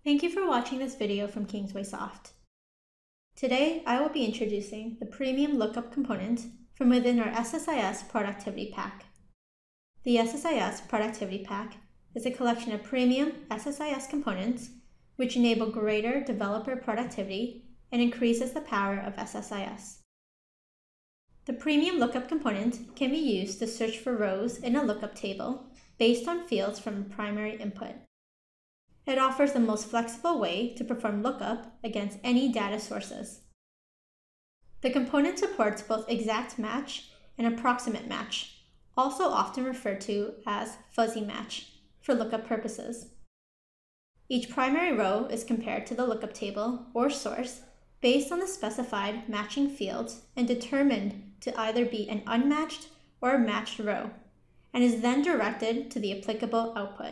Thank you for watching this video from KingswaySoft. Today, I will be introducing the Premium Lookup component from within our SSIS Productivity Pack. The SSIS Productivity Pack is a collection of premium SSIS components which enable greater developer productivity and increases the power of SSIS. The Premium Lookup component can be used to search for rows in a lookup table based on fields from a primary input. It offers the most flexible way to perform lookup against any data sources. The component supports both exact match and approximate match, also often referred to as fuzzy match, for lookup purposes. Each primary row is compared to the lookup table or source based on the specified matching fields and determined to either be an unmatched or matched row, and is then directed to the applicable output.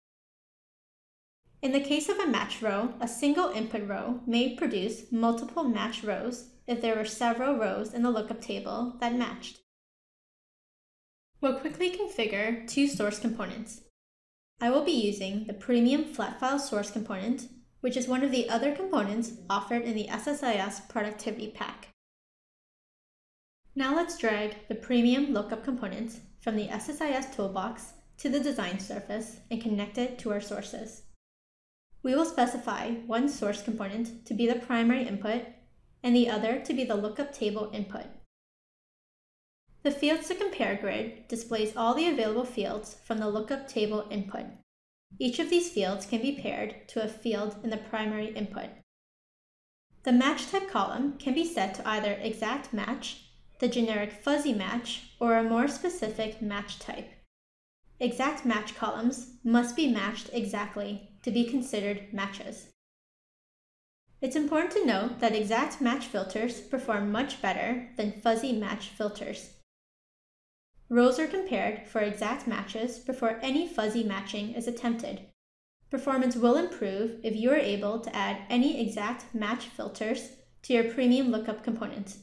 In the case of a matched row, a single input row may produce multiple matched rows if there were several rows in the lookup table that matched. We'll quickly configure two source components. I will be using the Premium Flat File Source component, which is one of the other components offered in the SSIS Productivity Pack. Now let's drag the Premium Lookup component from the SSIS toolbox to the design surface and connect it to our sources. We will specify one source component to be the primary input and the other to be the lookup table input. The Fields to Compare grid displays all the available fields from the lookup table input. Each of these fields can be paired to a field in the primary input. The match type column can be set to either exact match, the generic fuzzy match, or a more specific match type. Exact match columns must be matched exactly to be considered matches. It's important to note that exact match filters perform much better than fuzzy match filters. Rows are compared for exact matches before any fuzzy matching is attempted. Performance will improve if you are able to add any exact match filters to your Premium Lookup component.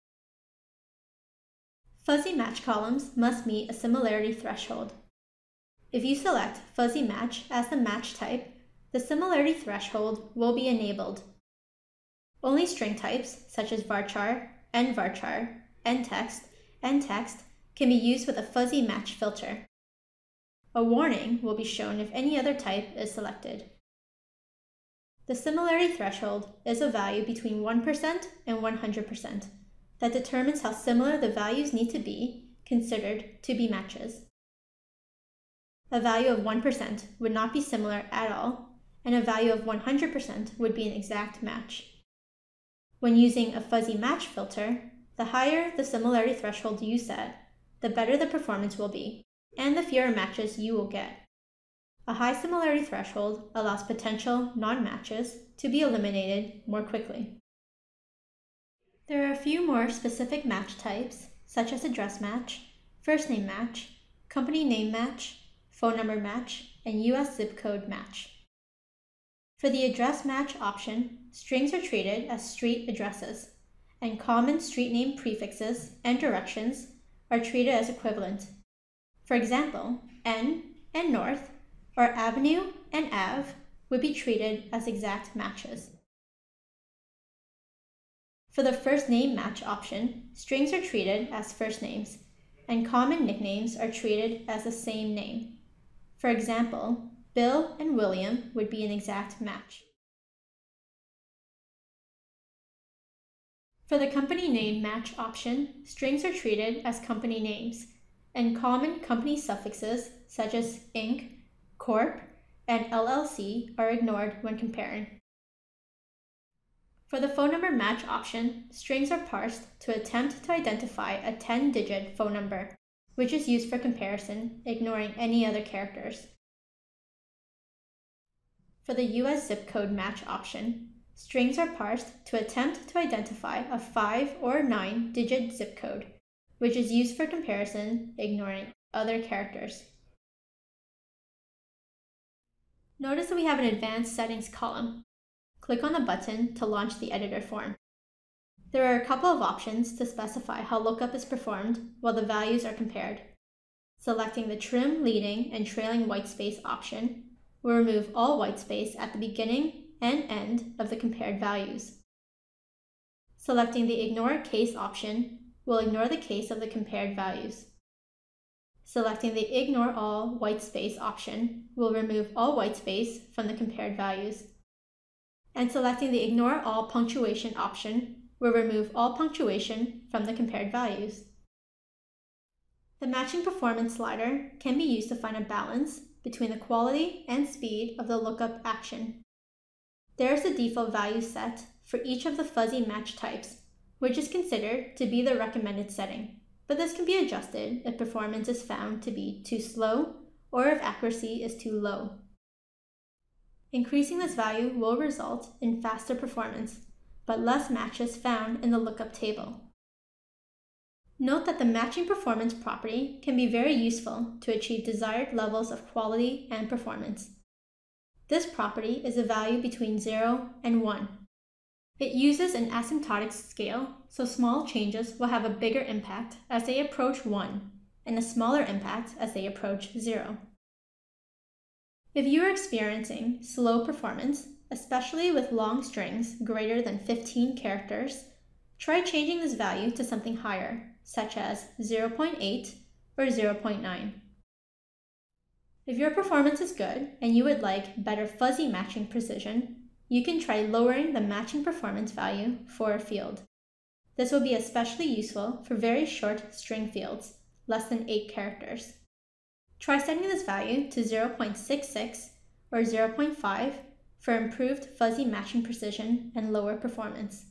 Fuzzy match columns must meet a similarity threshold. If you select fuzzy match as the match type, the similarity threshold will be enabled. Only string types such as varchar, nvarchar, ntext, and text can be used with a fuzzy match filter. A warning will be shown if any other type is selected. The similarity threshold is a value between 1% and 100% that determines how similar the values need to be considered to be matches. A value of 1% would not be similar at all, and a value of 100% would be an exact match. When using a fuzzy match filter, the higher the similarity threshold you set, the better the performance will be, and the fewer matches you will get. A high similarity threshold allows potential non-matches to be eliminated more quickly. There are a few more specific match types, such as address match, first name match, company name match, phone number match, and US zip code match. For the address match option, strings are treated as street addresses, and common street name prefixes and directions are treated as equivalent. For example, N and North, or Avenue and Ave, would be treated as exact matches. For the first name match option, strings are treated as first names, and common nicknames are treated as the same name. For example, Bill and William would be an exact match. For the company name match option, strings are treated as company names, and common company suffixes such as Inc., Corp., and LLC are ignored when comparing. For the phone number match option, strings are parsed to attempt to identify a 10-digit phone number, which is used for comparison, ignoring any other characters. For the US zip code match option, strings are parsed to attempt to identify a 5 or 9-digit zip code, which is used for comparison, ignoring other characters. Notice that we have an advanced settings column. Click on the button to launch the editor form. There are a couple of options to specify how lookup is performed while the values are compared. Selecting the Trim Leading and Trailing Whitespace option will remove all whitespace at the beginning and end of the compared values. Selecting the Ignore Case option will ignore the case of the compared values. Selecting the Ignore All Whitespace option will remove all whitespace from the compared values. And selecting the Ignore All Punctuation option will remove all punctuation from the compared values. The Matching Performance slider can be used to find a balance between the quality and speed of the lookup action. There is a default value set for each of the fuzzy match types, which is considered to be the recommended setting, but this can be adjusted if performance is found to be too slow or if accuracy is too low. Increasing this value will result in faster performance, but less matches found in the lookup table. Note that the matching performance property can be very useful to achieve desired levels of quality and performance. This property is a value between 0 and 1. It uses an asymptotic scale, so small changes will have a bigger impact as they approach 1, and a smaller impact as they approach 0. If you are experiencing slow performance, especially with long strings greater than 15 characters, try changing this value to something higher, such as 0.8 or 0.9. If your performance is good and you would like better fuzzy matching precision, you can try lowering the matching performance value for a field. This will be especially useful for very short string fields, less than 8 characters. Try setting this value to 0.66 or 0.5 for improved fuzzy matching precision and lower performance.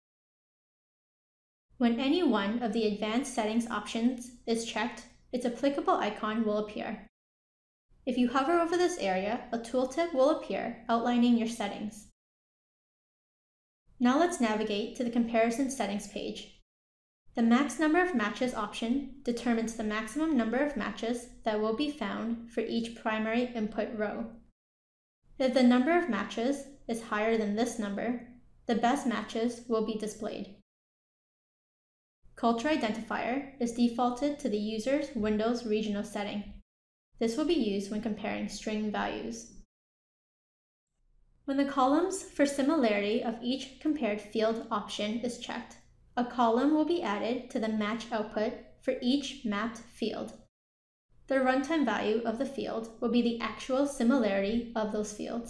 When any one of the advanced settings options is checked, its applicable icon will appear. If you hover over this area, a tooltip will appear outlining your settings. Now let's navigate to the Comparison Settings page. The Max Number of Matches option determines the maximum number of matches that will be found for each primary input row. If the number of matches is higher than this number, the best matches will be displayed. Culture Identifier is defaulted to the user's Windows regional setting. This will be used when comparing string values. When the columns for similarity of each compared field option is checked, a column will be added to the match output for each mapped field. The runtime value of the field will be the actual similarity of those fields.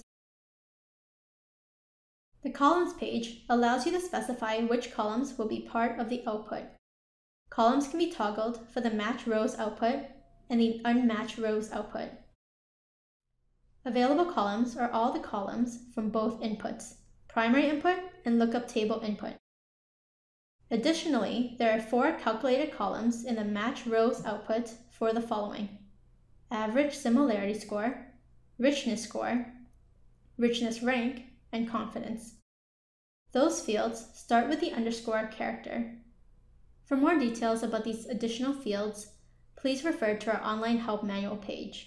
The Columns page allows you to specify which columns will be part of the output. Columns can be toggled for the match rows output and the unmatched rows output. Available columns are all the columns from both inputs, primary input and lookup table input. Additionally, there are 4 calculated columns in the match rows output for the following: average similarity score, richness rank, and confidence. Those fields start with the underscore character. For more details about these additional fields, please refer to our online help manual page.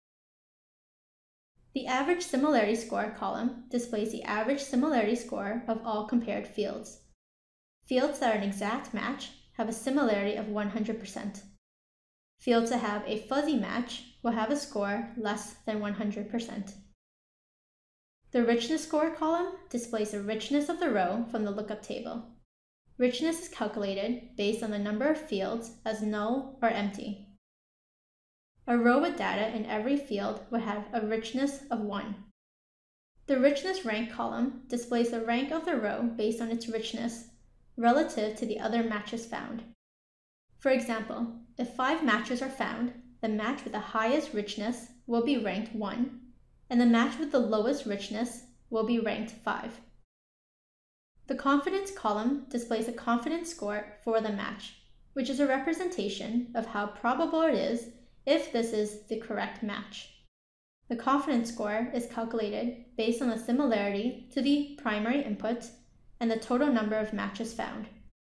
The average similarity score column displays the average similarity score of all compared fields. Fields that are an exact match have a similarity of 100%. Fields that have a fuzzy match will have a score less than 100%. The richness score column displays the richness of the row from the lookup table. Richness is calculated based on the number of fields as null or empty. A row with data in every field will have a richness of 1. The richness rank column displays the rank of the row based on its richness relative to the other matches found. For example, if 5 matches are found, the match with the highest richness will be ranked 1, and the match with the lowest richness will be ranked 5. The confidence column displays a confidence score for the match, which is a representation of how probable it is if this is the correct match. The confidence score is calculated based on the similarity to the primary input and the total number of matches found.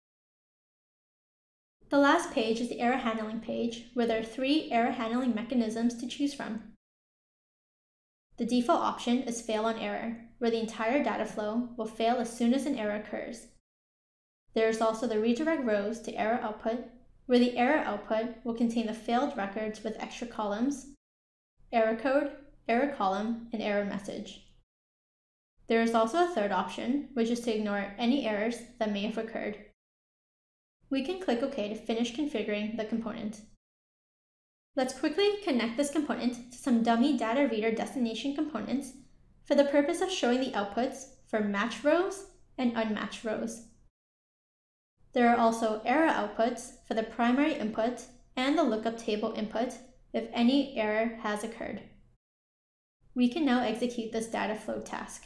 The last page is the error handling page, where there are 3 error handling mechanisms to choose from. The default option is fail on error, where the entire data flow will fail as soon as an error occurs. There is also the redirect rows to error output, where the error output will contain the failed records with extra columns, error code, error column, and error message. There is also a third option, which is to ignore any errors that may have occurred. We can click OK to finish configuring the component. Let's quickly connect this component to some dummy data reader destination components for the purpose of showing the outputs for matched rows and unmatched rows. There are also error outputs for the primary input and the lookup table input if any error has occurred. We can now execute this data flow task.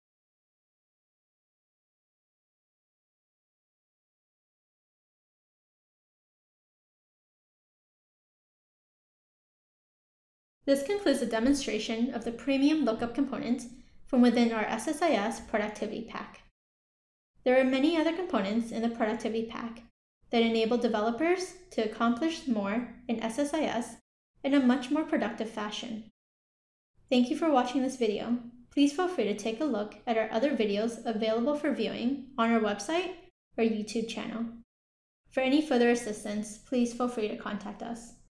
This concludes the demonstration of the Premium Lookup component from within our SSIS Productivity Pack. There are many other components in the Productivity Pack that enable developers to accomplish more in SSIS in a much more productive fashion. Thank you for watching this video. Please feel free to take a look at our other videos available for viewing on our website or YouTube channel. For any further assistance, please feel free to contact us.